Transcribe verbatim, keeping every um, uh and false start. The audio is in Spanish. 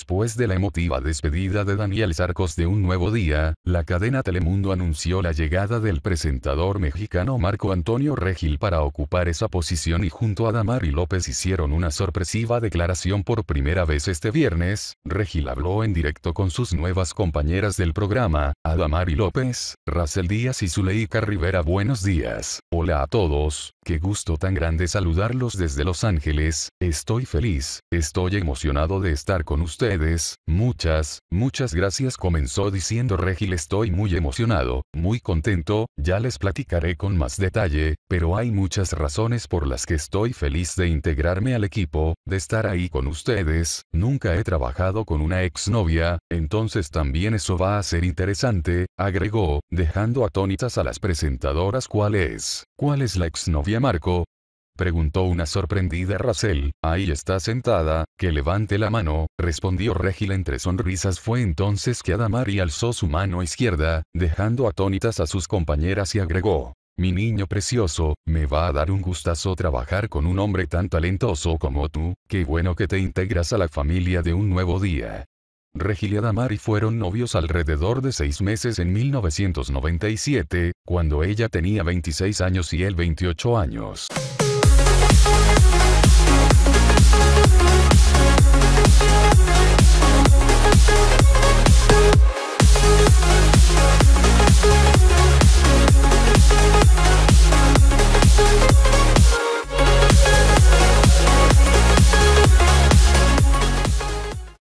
Después de la emotiva despedida de Daniel Sarcos de Un Nuevo Día, la cadena Telemundo anunció la llegada del presentador mexicano Marco Antonio Regil para ocupar esa posición y junto a Adamari López hicieron una sorpresiva declaración por primera vez este viernes. Regil habló en directo con sus nuevas compañeras del programa, Adamari López, Racel Díaz y Zuleika Rivera. Buenos días. Hola a todos, qué gusto tan grande saludarlos desde Los Ángeles, estoy feliz, estoy emocionado de estar con ustedes, muchas, muchas gracias, comenzó diciendo Regil. Estoy muy emocionado, muy contento, ya les platicaré con más detalle, pero hay muchas razones por las que estoy feliz de integrarme al equipo, de estar ahí con ustedes, nunca he trabajado con una exnovia, entonces también eso va a ser interesante, agregó, dejando atónitas a las presentadoras. ¿Cuál es? ¿Cuál es la exnovia, Marco?, preguntó una sorprendida Racel. Ahí está sentada, que levante la mano, respondió Regil entre sonrisas. Fue entonces que Adamari alzó su mano izquierda, dejando atónitas a sus compañeras y agregó: mi niño precioso, me va a dar un gustazo trabajar con un hombre tan talentoso como tú, qué bueno que te integras a la familia de Un Nuevo Día. Regil y Adamari fueron novios alrededor de seis meses en mil novecientos noventa y siete, cuando ella tenía veintiséis años y él veintiocho años. We'll be right back.